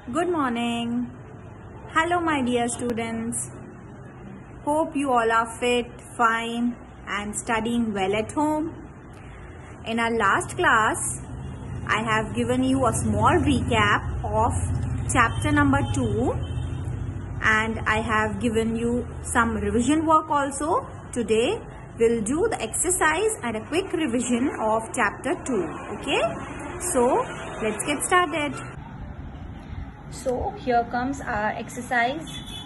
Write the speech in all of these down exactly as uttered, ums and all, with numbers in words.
Good morning. Hello my dear students. Hope you all are fit, fine and studying well at home. In our last class, I have given you a small recap of chapter number two and I have given you some revision work also. Today we'll do the exercise and a quick revision of chapter two. Okay, so let's get started. So here comes our exercise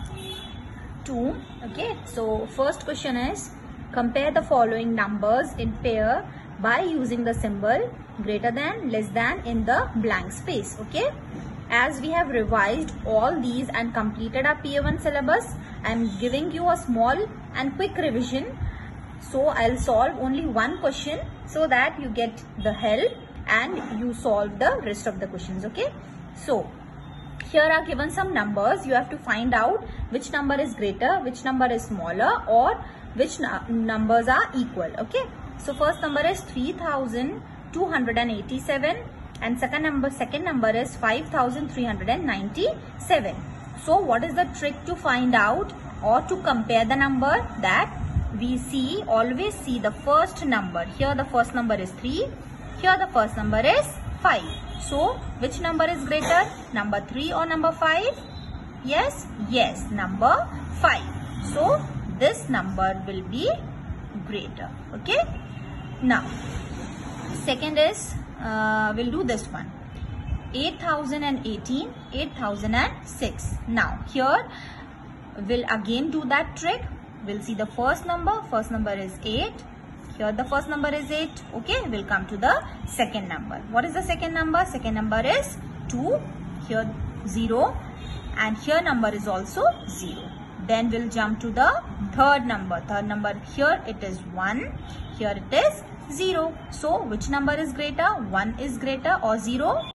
two. Okay, so first question is compare the following numbers in pair by using the symbol greater than, less than in the blank space. Okay, as we have revised all these and completed our P A one syllabus, I am giving you a small and quick revision. So I'll solve only one question so that you get the help and you solve the rest of the questions. Okay, so here are given some numbers. You have to find out which number is greater, which number is smaller, or which numbers are equal. Okay, so first number is three thousand two hundred eighty-seven and second number second number is five thousand three hundred ninety-seven. So what is the trick to find out or to compare the number? That we see always see the first number. Here the first number is three, here the first number is five. So which number is greater, number three or number five? Yes, yes, number five. So this number will be greater. Okay, now second is uh, we'll do this one, eight thousand eighteen, eight thousand six. Now here we'll again do that trick. We'll see the first number. First number is eight. Here the first number is eight. Okay, we'll come to the second number. What is the second number? Second number is two. Here zero. And here number is also zero. Then we'll jump to the third number. Third number, here it is one. Here it is zero. So which number is greater? one is greater or zero?